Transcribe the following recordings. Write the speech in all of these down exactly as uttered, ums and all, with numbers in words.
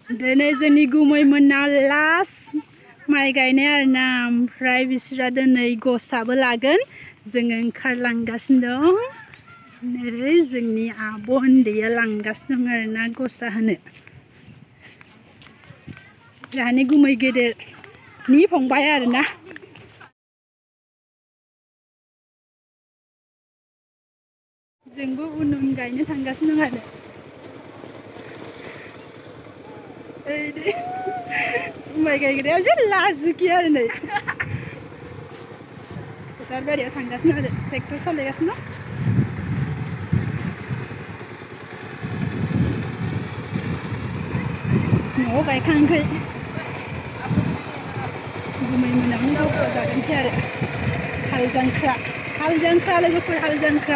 दिनै जोंनि गुमै मोनना लास्ट माइ गायनाय आरोना ओमफ्राय बिसोरा दिनै गसाबो लागोन जोङो ओंखारलांगासिनो दं नै जोंनि आब' उन्दैया लांगासिनो दं आरोना गसा होनो जोंहानि गुमै गेदेरनि फंबाय आरोना जोंबो उन उन गायनो थांगासिनो दं आरो माइ गायग्राया जे लाजुखि आरो नै फोथार बारियाव थांगासिनो आरो ट्रेक्टर सालायगासिनो न'आव गायखांखै गुमै मोनावनो गावस्रा जागोनखै आरो हाल जांख्रा हाल जांख्रा लोगोफोर हाल जांख्रा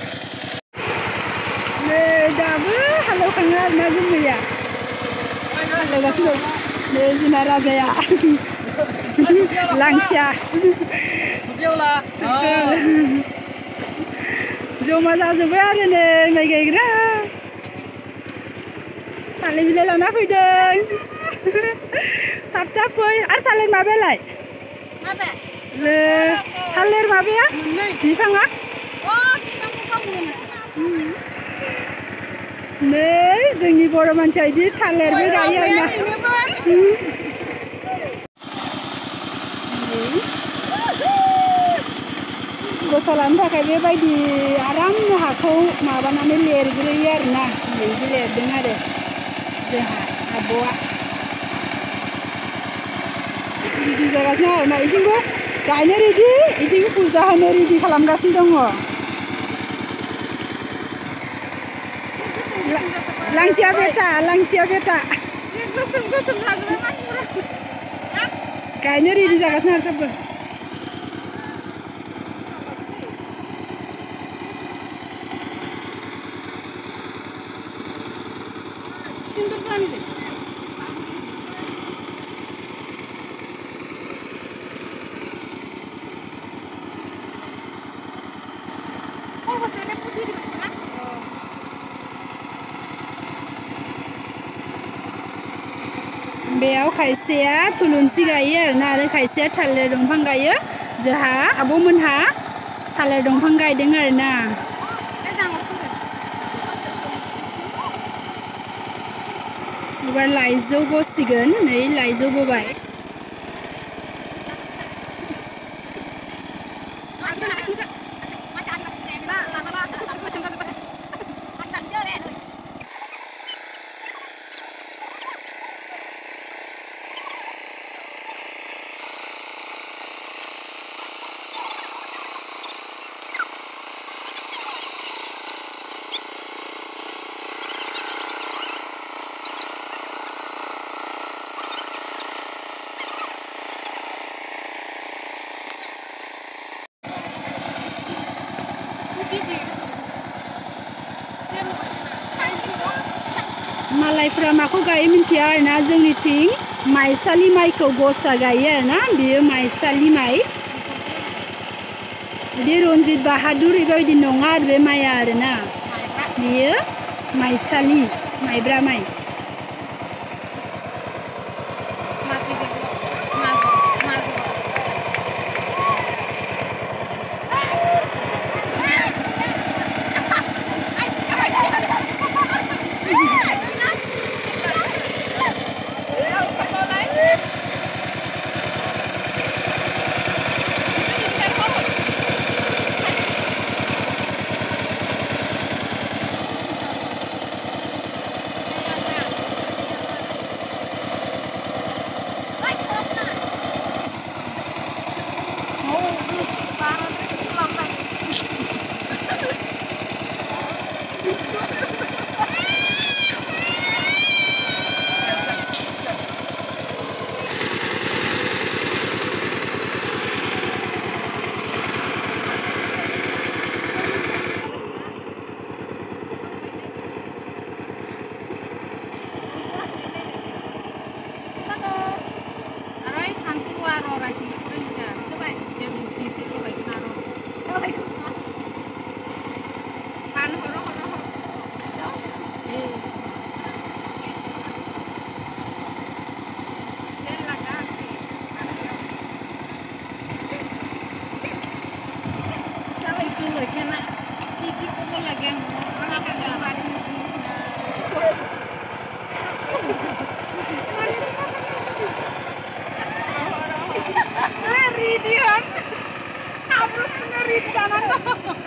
नै दाबो हालेवखाङो आरोना गुमैया हालेवगासिनो दं नै जोंना राजाया लांथिया जमा जाजोब्बाय आरो नै माइ गायग्रा थालिर बिलाइ लाना फैदों थाब थाब फै आरो थालिर माबायालाय थालिर माबाया बिफाङा नै जोंनि बर' मानसिया बिदि थालिरबो गायो आरोना गसा लानो थाखाय बेबायदि आराम हाखौ माबानानै लिरग्रोयो आरोना बिदि लिरदों आरो जोंहा आब'आ रेडि जागासिनो आरोना बिथिंबो गायनो रेडि बिथिं फुजा होनो रेडि खालामगासिनो दङ लांथिया बेटा लांथिया बेटा गायनो रेडि जागासिनो आरो सबबो बेयाव खायसेया थुलुंसि गायो आरोना आरो खायसेया थालिर दंफां गायो जोंहा आब'मोनहा थालिर दंफां गायदों आरोना एबार लाइजौ बसिगोन नै लाइजौ बबाय मालायफ्रा माखौ गायो मिन्थिया आरोना जोंनिथिं माइसालि माइखौ गसा गायो आरोना बेयो माइसालि माइ बिदि रन्जित बाहादुर बेबायदि नङा आरो बे माइआ आरोना बेयो माइसालि माइब्रा माइ Ngeri dia. Kamu ngeri di sana tuh.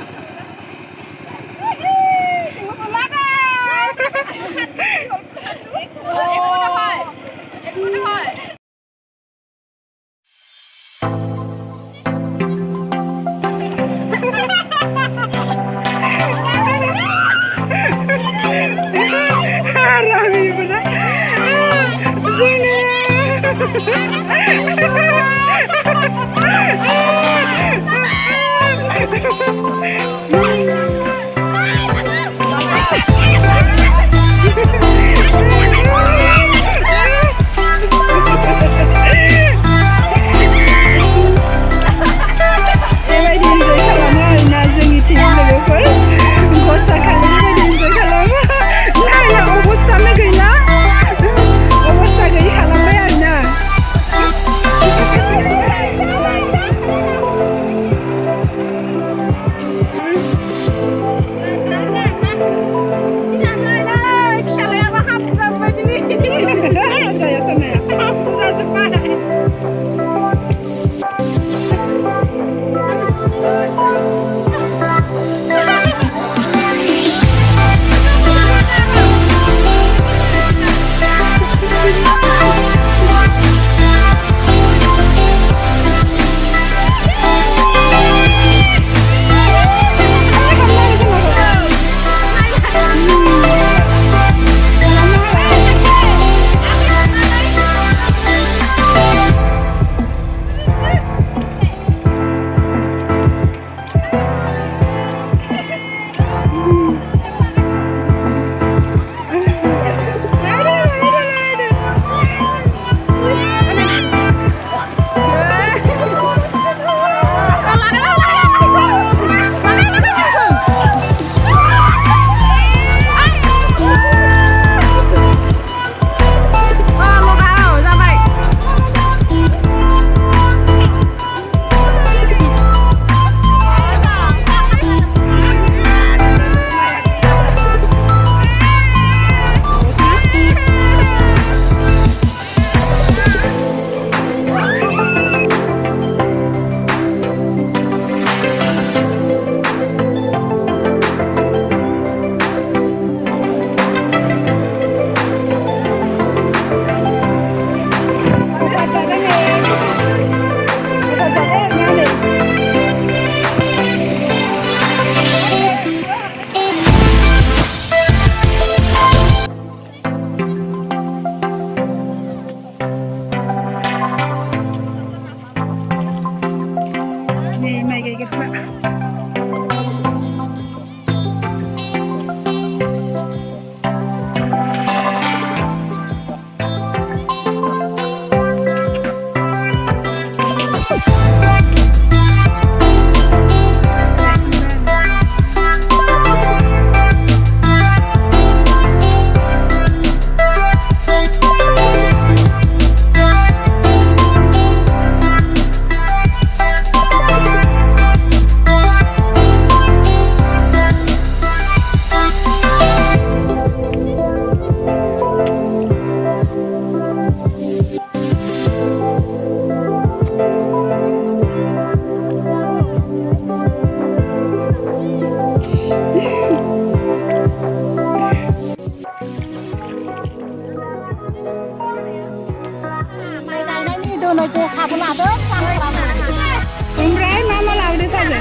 Ombrai mama lagu desa je.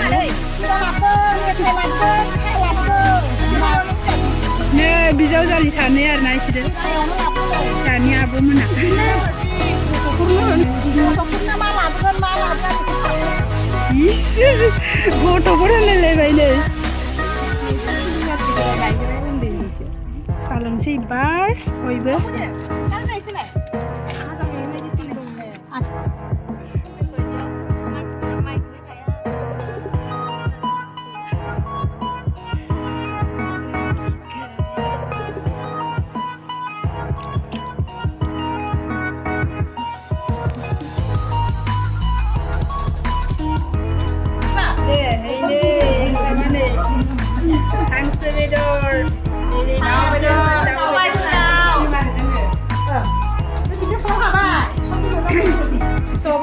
Ne bijau jali sane ar nai side. Sane abu mana. Ish, goto bora le le bai ne. Salang si bar, oibe.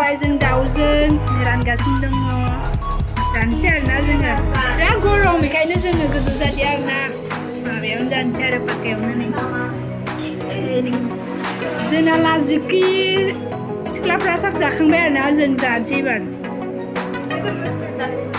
सबायजों दाउजों रानगासिनो दङ जानोसै आरोना जोङो बिराद गरम बेखायनो जोङो गोजौ जादिया आरोना माबायावनो जानोसै आरो पाकायावनो नै जोंना लाजिखि सिख्लाफ्रा साब जाखांबाय आरोना जों जानोसै एबार